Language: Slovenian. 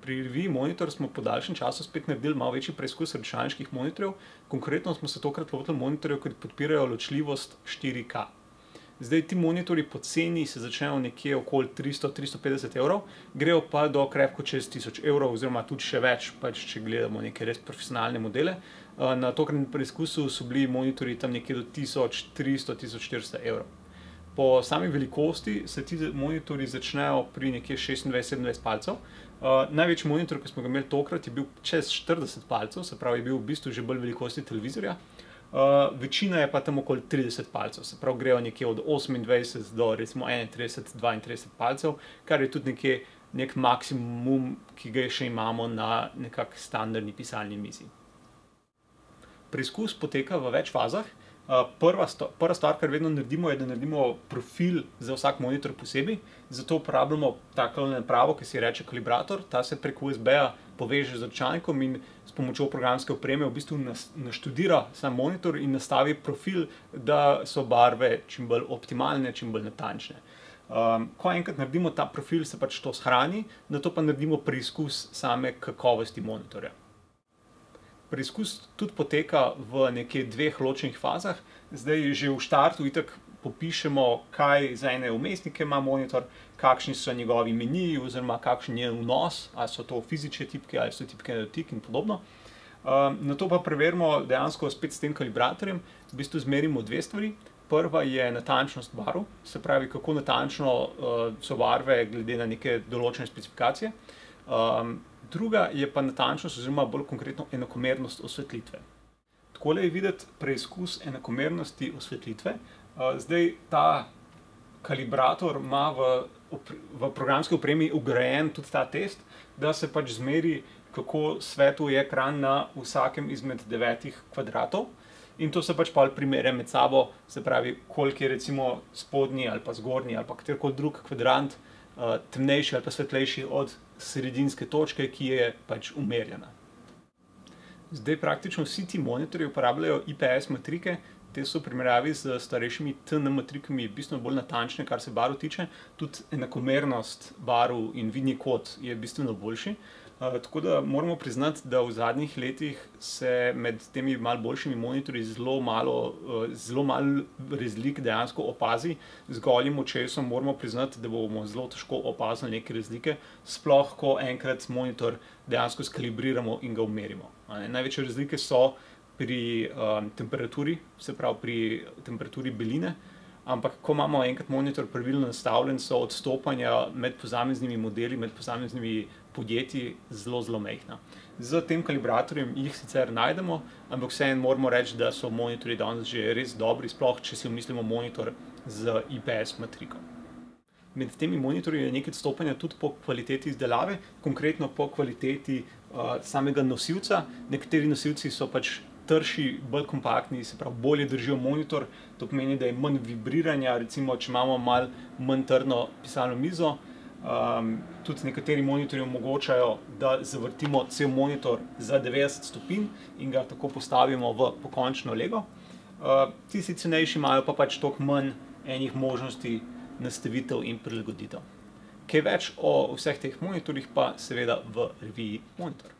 Pri reviji Monitor smo po daljšem času spet naredili malo večji preizkus računalniških monitorjev. Konkretno smo se tokrat lotili monitorjev, ki podpirajo ločljivost 4K. Zdaj, ti monitorji po ceni se začnejo nekje okoli 300–350 evrov, grejo pa do krepko čez 1000 evrov, oziroma tudi še več, pač če gledamo neke res profesionalne modele. Na tokratnem preizkusu so bili monitorji tam nekje do 1300–1400 evrov. Po sami velikosti se ti monitorji začnejo pri nekje 26–27 palcev. Največji monitor, ki smo ga imeli tokrat, je bil čez 40 palcev, se pravi, je bil v bistvu že bolj velikosti televizorja. Večina je pa tam okoli 30 palcev, se pravi, grejo nekje od 28 do recimo 31–32 palcev, kar je tudi nek maksimum, ki ga še imamo na nekak standardni pisalni mizi. Preizkus poteka v več fazah. Prva stvar, kar vedno naredimo, je, da naredimo profil za vsak monitor posebej. Zato uporabljamo tako napravo, ki se reče kalibrator. Ta se prek USB-ja poveže z računalnikom in s pomočjo programske opreme v bistvu naštudira sam monitor in nastavi profil, da so barve čim bolj optimalne, čim bolj natančne. Ko enkrat naredimo ta profil, se pač to shrani, nato pa naredimo preizkus same kakovosti monitorja. Preizkus tudi poteka v nekje dveh ločenih fazah. Zdaj že v štartu itak popišemo, kaj za ene vmesnike ima monitor, kakšni so njegovi meniji oziroma kakšen je vnos, ali so to fizične tipke ali so tipke na dotik in podobno. Nato pa preverimo dejansko spet s tem kalibratorjem, v bistvu izmerimo dve stvari. Prva je natančnost barv, se pravi, kako natančno so barve glede na neke določene specifikacije. Druga je pa natančnost oziroma bolj konkretno enakomernost osvetlitve. Takole je videti preizkus enakomernosti osvetlitve. Zdaj ta kalibrator ima v programski opremi vgrajen tudi ta test, da se pač zmeri, kako svetel je ekran na vsakem izmed 9 kvadratov. In to se pač pol primerja med sabo, se pravi, koliko je recimo spodnji ali pa zgornji ali pa katerikoli drug kvadrant temnejši ali pa svetlejši od sredinske točke, ki je pač umerjena. Zdaj praktično vsi ti monitorji uporabljajo IPS matrike. Te so v primerjavi s starejšimi TN matrikami bistveno bolj natančne, kar se barv tiče. Tudi enakomernost barv in vidni kot je bistveno boljši. Tako da moramo priznati, da v zadnjih letih se med temi malo boljšimi monitorji zelo malo razlik dejansko opazi. Z golim očesom moramo priznati, da bomo zelo težko opazili neke razlike, sploh ko enkrat monitor dejansko skalibriramo in ga umerimo. Največje razlike so pri temperaturi, se pravi pri temperaturi beline, ampak ko imamo enkrat monitor pravilno nastavljen, so odstopanja med posameznimi modeli, med posameznimi podjetji zelo majhna. Z tem kalibratorjem jih sicer najdemo, ampak vseeno moramo reči, da so monitorji danes že res dobri, sploh če si mislimo monitor z IPS matriko. Med temi monitorji je nekaj odstopanja tudi po kvaliteti izdelave, konkretno po kvaliteti samega nosilca. Nekateri nosilci so pač trši, bolj kompaktni, se pravi, bolje držijo monitor. To pomeni, da je manj vibriranja, recimo, če imamo malo manj trdno pisalno mizo. Tudi nekateri monitorji omogočajo, da zavrtimo cel monitor za 90 stopinj in ga tako postavimo v pokončno lego. Tisti cenejši imajo pa pač toliko manj enih možnosti nastavitev in prilagoditev. Kaj več o vseh teh monitorjih pa seveda v reviji Monitor.